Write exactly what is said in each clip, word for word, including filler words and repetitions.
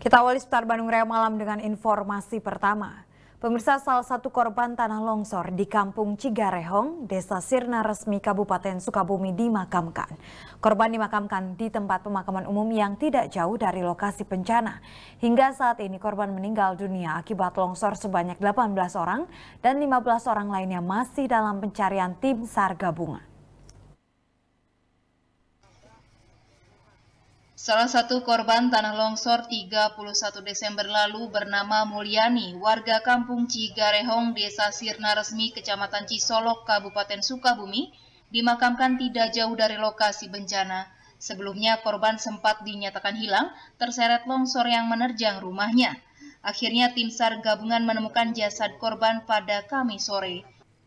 Kita awali Seputar Bandung Raya Malam dengan informasi pertama. Pemirsa, salah satu korban tanah longsor di Kampung Cigarehong, Desa Sirna Resmi, Kabupaten Sukabumi dimakamkan. Korban dimakamkan di tempat pemakaman umum yang tidak jauh dari lokasi bencana. Hingga saat ini korban meninggal dunia akibat longsor sebanyak delapan belas orang dan lima belas orang lainnya masih dalam pencarian tim SAR gabungan. Salah satu korban tanah longsor tiga puluh satu Desember lalu bernama Mulyani, warga Kampung Cigarehong, Desa Sirna Resmi, Kecamatan Cisolok, Kabupaten Sukabumi, dimakamkan tidak jauh dari lokasi bencana. Sebelumnya korban sempat dinyatakan hilang terseret longsor yang menerjang rumahnya. Akhirnya tim SAR gabungan menemukan jasad korban pada Kamis sore.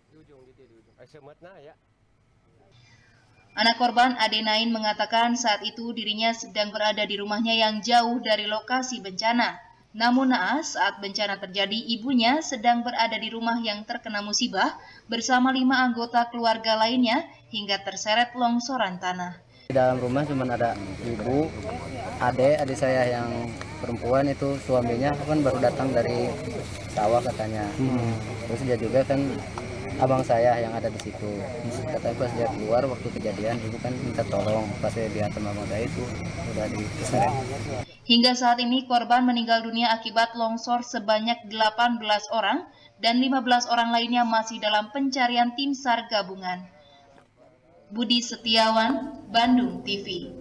Anak korban Adenain mengatakan saat itu dirinya sedang berada di rumahnya yang jauh dari lokasi bencana. Namun naas saat bencana terjadi, ibunya sedang berada di rumah yang terkena musibah bersama lima anggota keluarga lainnya hingga terseret longsoran tanah. Di dalam rumah cuma ada ibu, adik, adik saya yang perempuan itu suaminya kan baru datang dari sawah katanya. Hmm. Terus dia juga kan abang saya yang ada di situ. Katanya pas dia keluar waktu kejadian ibu kan minta tolong, pas saya lihat sama abang saya itu udah diseret. Hingga saat ini korban meninggal dunia akibat longsor sebanyak delapan belas orang dan lima belas orang lainnya masih dalam pencarian tim SAR gabungan. Budi Setiawan, Bandung T V.